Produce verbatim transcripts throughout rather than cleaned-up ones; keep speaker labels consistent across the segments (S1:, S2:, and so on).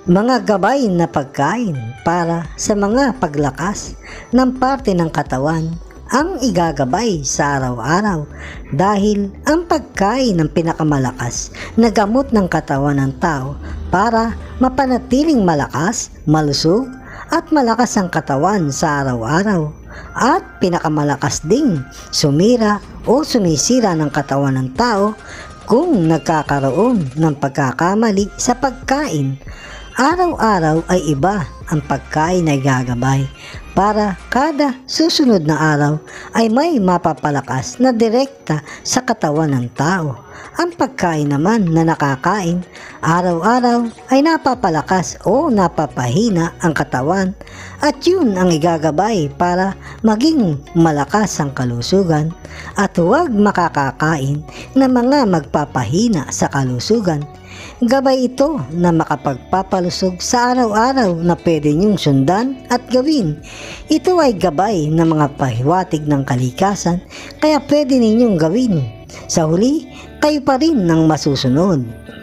S1: Mga gabay na pagkain para sa mga paglakas ng parte ng katawan ang igagabay sa araw-araw dahil ang pagkain ng pinakamalakas na gamot ng katawan ng tao para mapanatiling malakas, malusog at malakas ang katawan sa araw-araw at pinakamalakas ding sumira o sumisira ng katawan ng tao kung nagkakaroon ng pagkakamali sa pagkain. Araw-araw ay iba ang pagkain na igagabay para kada susunod na araw ay may mapapalakas na direkta sa katawan ng tao. Ang pagkain naman na nakakain araw-araw ay napapalakas o napapahina ang katawan at yun ang igagabay para maging malakas ang kalusugan at huwag makakakain na mga magpapahina sa kalusugan. Gabay ito na makapagpapalusog sa araw-araw na pwede niyong sundan at gawin. Ito ay gabay na mga pahiwatig ng kalikasan kaya pwede ninyong gawin. Sa huli, kayo pa rin ang masusunod.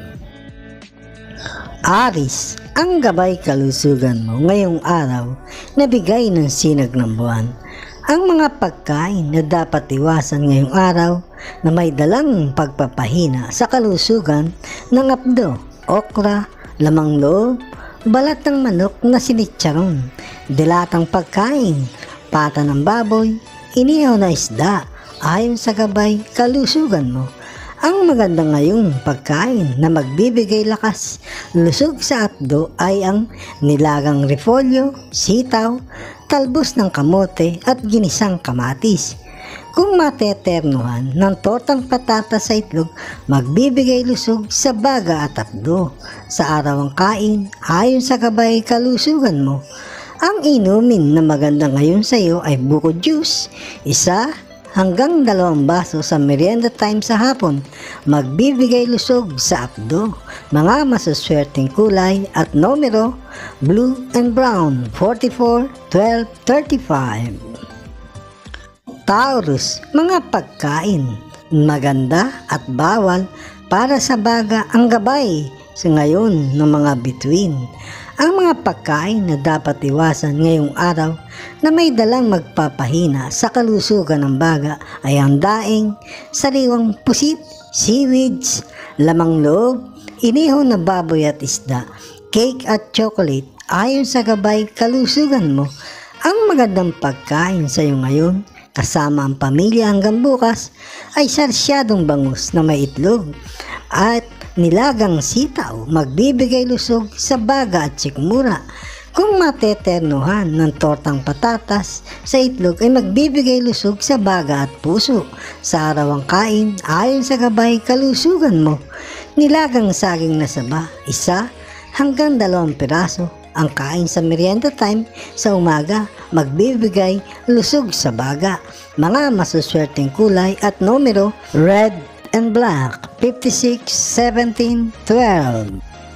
S1: Aris, ang gabay kalusugan mo ngayong araw na bigay ng sinag ng buwan. Ang mga pagkain na dapat iwasan ngayong araw na may dalang pagpapahina sa kalusugan ng apdo, okra, lamang loob, balat ng manok na sinitsaron, dilatang pagkain, pata ng baboy, inihaw na isda, ayon sa gabay kalusugan mo. Ang maganda ngayong pagkain na magbibigay lakas, lusog sa apdo ay ang nilagang repolyo, sitaw, talbos ng kamote at ginisang kamatis. Kung mateternuhan ng tortang patatas sa itlog, magbibigay lusog sa baga at apdo. Sa araw ang kain, ayon sa gabay kalusugan mo. Ang inumin na maganda ngayon sa iyo ay buko juice, isa hanggang dalawang baso sa merienda time sa hapon, magbibigay lusog sa apdo. Mga masuswerteng kulay at numero, blue and brown, forty-four, twelve, thirty-five. Taurus, mga pagkain, maganda at bawal para sa baga ang gabay sa ngayon ng mga bituin. Ang mga pagkain na dapat iwasan ngayong araw na may dalang magpapahina sa kalusugan ng baga ay ang daing, sariwang pusit, seaweeds, lamang loob, inihaw na baboy at isda, cake at chocolate ayon sa gabay kalusugan mo. Ang magandang pagkain sa iyo ngayon kasama ang pamilya hanggang bukas ay sarsyadong bangus na may itlog at nilagang sitaw, magbibigay lusog sa baga at sikmura. Kung mateternuhan ng tortang patatas sa itlog ay magbibigay lusog sa baga at puso. Sa araw ang kain, ayon sa gabay kalusugan mo. Nilagang saging na saba, isa hanggang dalawang piraso. Ang kain sa merienda time sa umaga, magbibigay lusog sa baga. Mga masuswerteng kulay at numero, red and black, fifty-six, seventeen, twelve.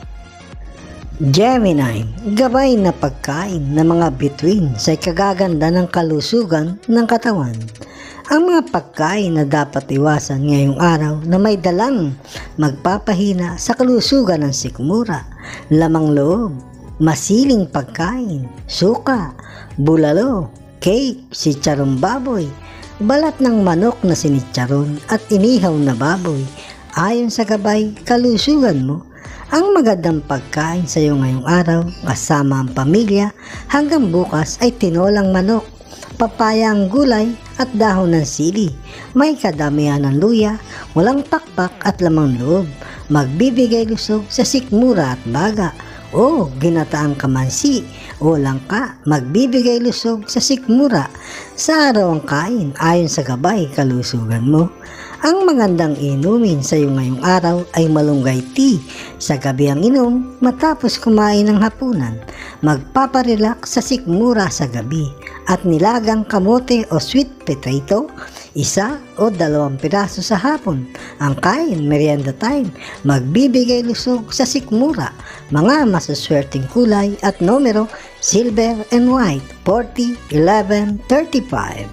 S1: Gemini, gabay na pagkain ng mga bituin sa ikagaganda ng kalusugan ng katawan. Ang mga pagkain na dapat iwasan ngayong araw na may dalang magpapahina sa kalusugan ng sikmura, lamang loob, masiling pagkain, suka, bulalo, cake, sitsarong baboy, balat ng manok na sinitsaron at inihaw na baboy. Ayon sa gabay kalusugan mo, ang magandang pagkain sa iyo ngayong araw kasama ang pamilya hanggang bukas ay tinolang manok, papaya ang gulay at dahon ng sili. May kadamihan ng luya, walang pakpak at lamang loob. Magbibigay lusog sa sikmura at baga o ginataang kamansi o langka, magbibigay lusog sa sikmura. Sa araw ang kain ayon sa gabay kalusugan mo. Ang magandang inumin sa iyo ngayong araw ay malunggay tea. Sa gabi ang inom matapos kumain ng hapunan. Magpaparelax sa sikmura sa gabi at nilagang kamote o sweet potato, isa o dalawang piraso sa hapon. Ang kain merienda time, magbibigay lusog sa sikmura. Mga masuswerteng kulay at numero, silver and white, forty, eleven, thirty-five.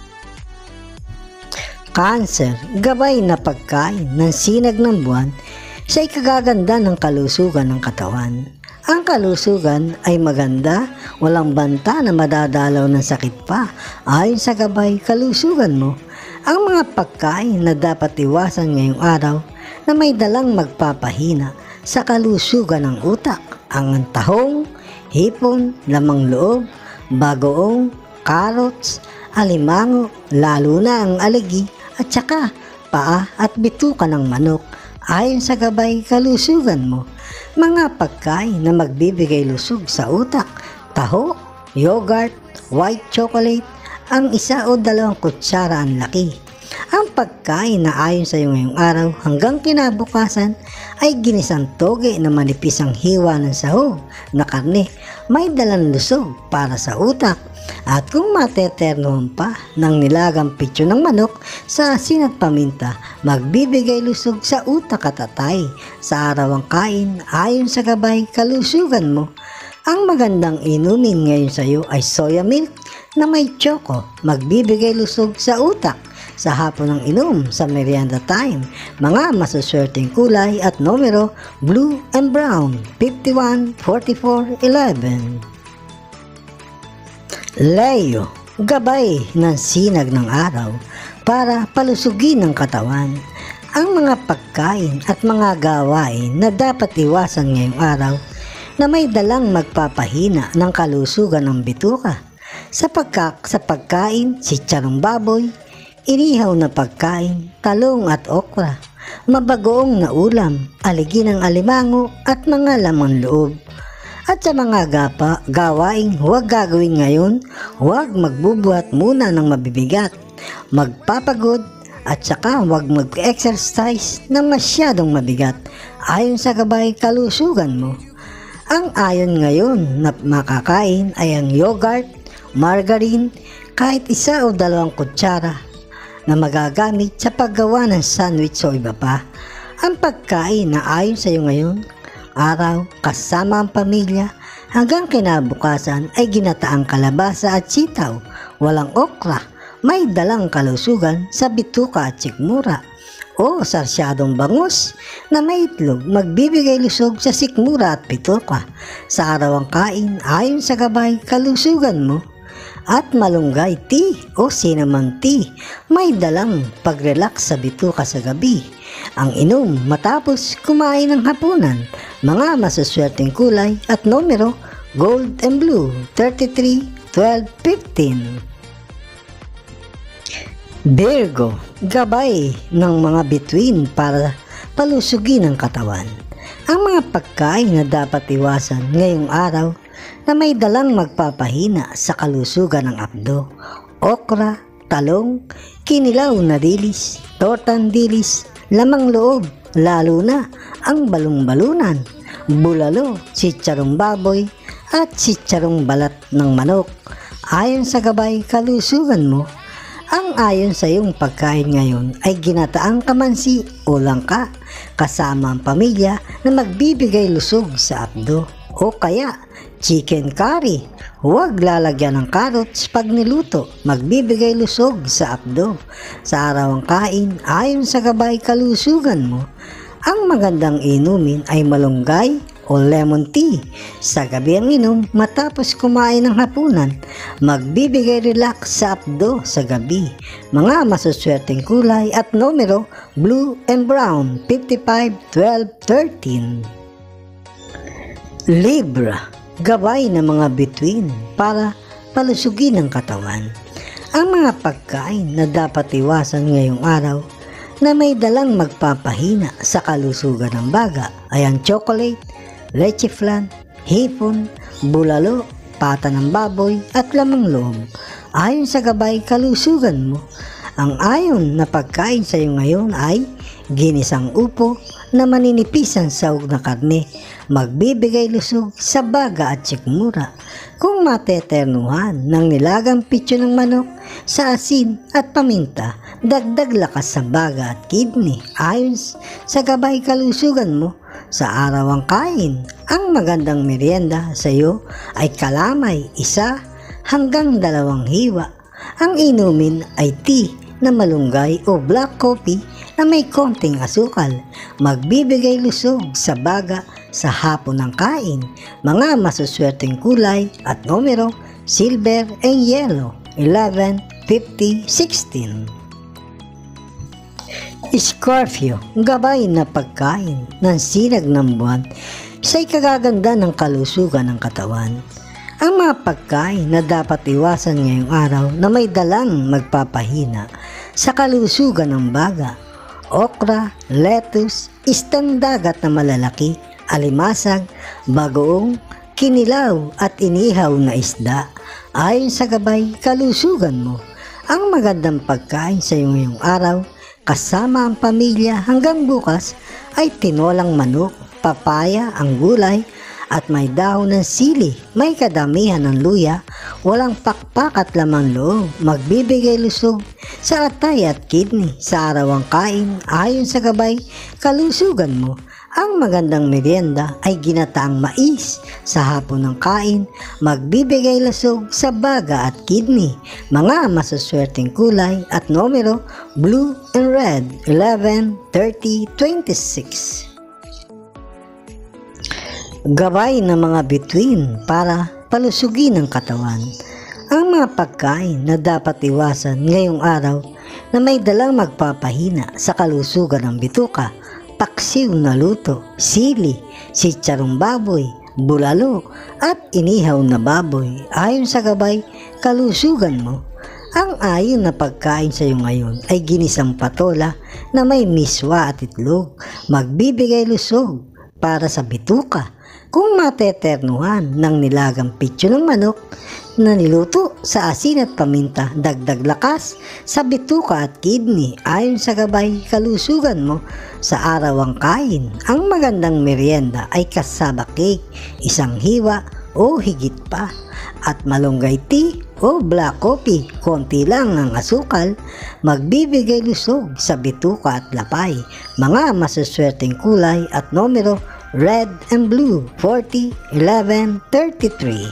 S1: Cancer, gabay na pagkain ng sinag ng buwan sa ikagaganda ng kalusugan ng katawan. Ang kalusugan ay maganda, walang banta na madadalaw ng sakit pa ayon sa Gabay Kalusugan mo. Ang mga pagkain na dapat iwasan ngayong araw na may dalang magpapahina sa kalusugan ng utak, ang tahong, hipon, lamang loob, bagoong, carrots, alimango, lalo na ang aligi at saka paa at bituka ng manok ayon sa Gabay Kalusugan mo. Mga pagkain na magbibigay lusog sa utak, taho, yogurt, white chocolate, ang isa o dalawang kutsara ang laki. Ang pagkain na ayon sa iyo ngayong araw hanggang kinabukasan ay ginisang toge na manipis ang hiwa ng sahog na karne, may dalang lusog para sa utak. At kung mateternohan pa ng nilagang pitso ng manok sa asin at paminta, magbibigay lusog sa utak at atay. Sa araw ang kain ayon sa Gabay Kalusugan mo. Ang magandang inumin ngayon sa iyo ay soya milk na may choco, magbibigay lusog sa utak. Sa hapon ng inom sa merienda time, mga masuswerteng kulay at numero blue and brown, fifty-one, forty-four, eleven. Leo, gabay ng sinag ng araw para palusugin ang katawan. Ang mga pagkain at mga gawain na dapat iwasan ngayong araw na may dalang magpapahina ng kalusugan ng bituka. Sa, pagka, sa pagkain, sitsarong baboy, inihaw na pagkain, talong at okra, mabagoong na ulam, aligi ng alimango at mga laman loob. At sa mga gapa, gawaing huwag gagawin ngayon, huwag magbubuhat muna ng mabibigat, magpapagod at saka huwag mag-exercise na masyadong mabigat ayon sa Gabay Kalusugan mo. Ang ayon ngayon na makakain ay ang yogurt, margarine, kahit isa o dalawang kutsara na magagamit sa paggawa ng sandwich o iba pa. Ang pagkain na ayon sa iyo ngayon araw kasama ang pamilya hanggang kinabukasan ay ginataang kalabasa at sitaw, walang okra, may dalang kalusugan sa bituka at sikmura, o sarsyadong bangus na may itlog, magbibigay lusog sa sikmura at bituka. Sa araw ang kain ayon sa Gabay Kalusugan mo. At malunggay tea o cinnamon tea, may dalang pag-relax sa bituka sa gabi. Ang inom matapos kumain ng hapunan. Mga masuswerteng kulay at numero gold and blue, thirty-three, twelve, fifteen. Virgo, gabay ng mga bituin para palusugin ang katawan. Ang mga pagkain na dapat iwasan ngayong araw na may dalang magpapahina sa kalusugan ng abdo, okra, talong, kinilaw na dilis, tortang dilis, lamang loob, lalo na ang balong-balunan, bulalo, sitsarong baboy, at sitsarong balat ng manok. Ayon sa Gabay Kalusugan mo, ang ayon sa iyong pagkain ngayon ay ginataang kamansi o langka kasama ang pamilya na magbibigay lusog sa abdo, o kaya chicken curry. Huwag lalagyan ng carrots pag niluto, magbibigay lusog sa abdo. Sa araw ang kain ayon sa Gabay Kalusugan mo, ang magandang inumin ay malunggay o lemon tea. Sa gabi ang inom matapos kumain ng hapunan, magbibigay relax sa abdo sa gabi. Mga masuswerteng kulay at numero blue and brown, fifty-five, twelve, thirteen. Libra, gabay ng mga bituin para palusugin ang katawan. Ang mga pagkain na dapat iwasan ngayong araw na may dalang magpapahina sa kalusugan ng baga ay ang chocolate, leche flan, hipon, bulalo, pata ng baboy at lamang loob. Ayon sa Gabay Kalusugan mo, ang ayon na pagkain sa iyo ngayon ay ginisang upo na maninipis ang sahog na karne, magbibigay lusog sa baga at sikmura. Kung mateternuhan ng nilagang pitso ng manok sa asin at paminta, dagdag lakas sa baga at kidney. Ayon sa Gabay Kalusugan mo, sa araw ang kain, ang magandang merienda sa iyo ay kalamay, isa hanggang dalawang hiwa. Ang inumin ay tea na malunggay o black coffee na may konting asukal. Magbibigay lusog sa baga sa hapon ng kain. Mga masuswerteng kulay at numero, silver and yellow, eleven, fifty, sixteen. Scorpio, gabay na pagkain ng sinag ng buwan sa ikagaganda ng kalusugan ng katawan. Ang mga pagkain na dapat iwasan ngayong araw na may dalang magpapahina sa kalusugan ng baga: okra, lettuce, istang dagat na malalaki, alimasag, bagoong, kinilaw at inihaw na isda. Ayon sa Gabay Kalusugan mo, ang magandang pagkain sa iyo ngayong araw kasama ang pamilya hanggang bukas ay tinolang manok, papaya, ang gulay, at may dahon ng sili, may kadamihan ng luya, walang pakpak at lamang loob. Magbibigay lusog sa atay at kidney sa araw ang kain. Ayon sa Gabay Kalusugan mo, ang magandang merienda ay ginataang mais sa hapon ng kain. Magbibigay lusog sa baga at kidney. Mga masuswerteng kulay at numero, blue and red, eleven, thirty, twenty-six. Gabay ng mga bituin para palusugin ang katawan. Ang mga pagkain na dapat iwasan ngayong araw na may dalang magpapahina sa kalusugan ng bituka: paksiw na luto, sili, sitsarong baboy, bulalo, at inihaw na baboy. Ayon sa Gabay Kalusugan mo, ang ayon na pagkain sa iyo ngayon ay ginisang patola na may miswa at itlog. Magbibigay lusog para sa bituka kung mateternuhan ng nilagang pitso ng manok na niluto sa asin at paminta. Dagdag lakas sa bituka at kidney. Ayon sa Gabay Kalusugan mo, sa araw ang kain, ang magandang merienda ay kasaba cake, isang hiwa o higit pa, at malunggay tea o black coffee, konti lang ang asukal. Magbibigay lusog sa bituka at lapay. Mga masuswerteng kulay at numero, red and blue, forty, eleven, thirty-three.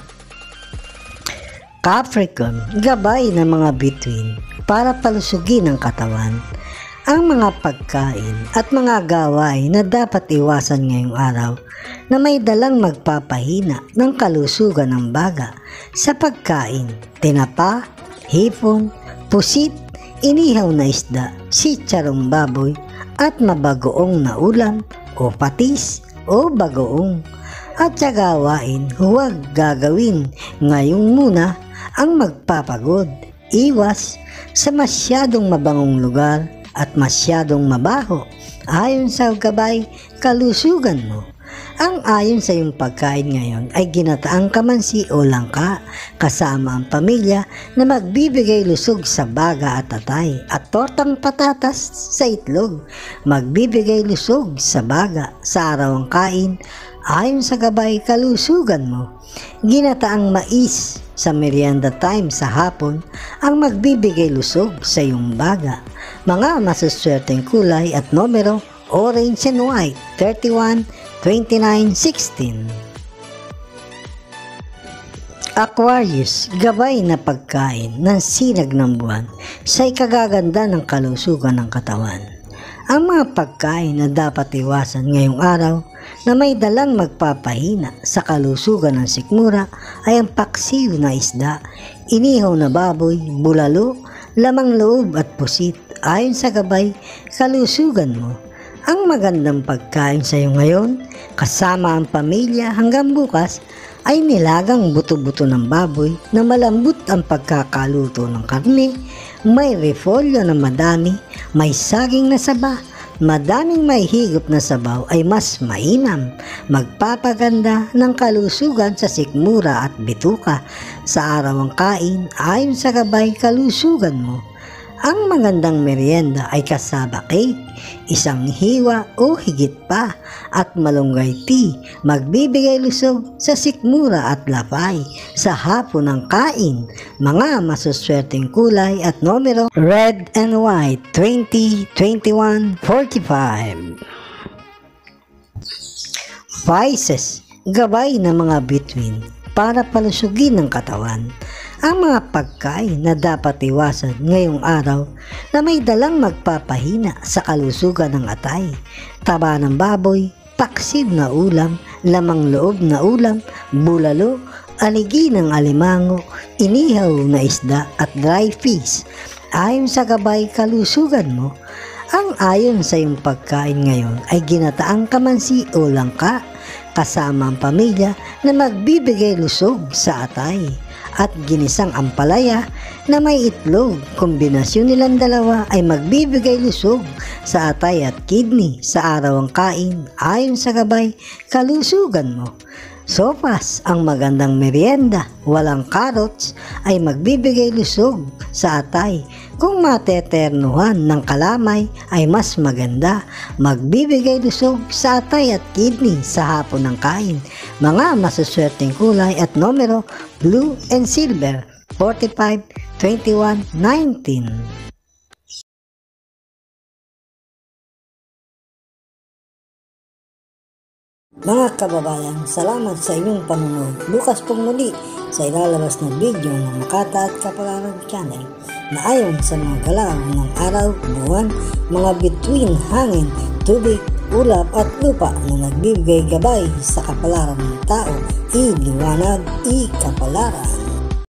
S1: Capricorn, gabay ng mga bituin para palusugin ang katawan. Ang mga pagkain at mga gawain na dapat iwasan ngayong araw na may dalang magpapahina ng kalusugan ng baga sa pagkain: tinapa, hipon, pusit, inihaw na isda, sitsarong baboy, at mabagoong na ulam o patis o bagoong. At sa gawain, huwag gagawin ngayong muna ang magpapagod. Iwas sa masyadong mabangong lugar at masyadong mabaho. Ayon sa Gabay Kalusugan mo, ang ayon sa iyong pagkain ngayon ay ginataang kamansi o langka kasama ang pamilya na magbibigay lusog sa baga at atay, at tortang patatas sa itlog. Magbibigay lusog sa baga sa araw ang kain. Ayon sa Gabay Kalusugan mo, ginataang mais sa merienda time sa hapon ang magbibigay lusog sa iyong baga. Mga masuswerteng kulay at numero, orange and white, thirty-one, twenty-nine, sixteen. Aquarius, gabay na pagkain ng sinag ng buwan sa ikagaganda ng kalusugan ng katawan. Ang mga pagkain na dapat iwasan ngayong araw na may dalang magpapahina sa kalusugan ng sikmura ay ang paksiw na isda, inihaw na baboy, bulalo, lamang loob at pusit. Ayon sa Gabay Kalusugan mo, ang magandang pagkain sa iyo ngayon kasama ang pamilya hanggang bukas ay nilagang buto-buto ng baboy na malambot ang pagkakaluto ng karne, may repolyo na madami, may saging na saba, madaming may higop na sabaw ay mas mainam. Magpapaganda ng kalusugan sa sikmura at bituka sa araw ang kain. Ayon sa Gabay Kalusugan mo, ang magandang merienda ay kasaba cake, isang hiwa o higit pa, at malunggay tea. Magbibigay lusog sa sikmura at lapay sa hapon ng kain. Mga masuswerteng kulay at numero, red and white, twenty, twenty-one, forty-five. Pisces, gabay ng mga bituin para palusugin ng katawan. ang mga pagkain na dapat iwasan ngayong araw na may dalang magpapahina sa kalusugan ng atay: taba ng baboy, paksid na ulam, lamang loob na ulam, bulalo, aligi ng alimango, inihaw na isda at dry fish. Ayon sa Gabay Kalusugan mo, ang ayon sa iyong pagkain ngayon ay ginataang kamansi o langka kasama ang pamilya na magbibigay lusog sa atay, at ginisang ampalaya na may itlog. Kombinasyon nilang dalawa ay magbibigay lusog sa atay at kidney sa araw ang kain ayon sa Gabay Kalusugan mo. Sopas, ang magandang merienda, walang carrots, ay magbibigay lusog sa atay. Kung mateternuhan ng kalamay ay mas maganda, magbibigay lusog sa atay at kidney sa hapon ng kain. Mga masuswerteng kulay at numero: blue and silver, forty-five, twenty-one, nineteen. Mga kababayan, salamat sa inyong panonood. Bukas pong muli sa ilalabas na video ng Makata at Kapalaran channel na ayon sa mga galaw ng araw, buwan, mga bituin, hangin, tubig, ulap at lupa na nagbibigay gabay sa kapalaran ng tao, iliwanag, ikapalaran.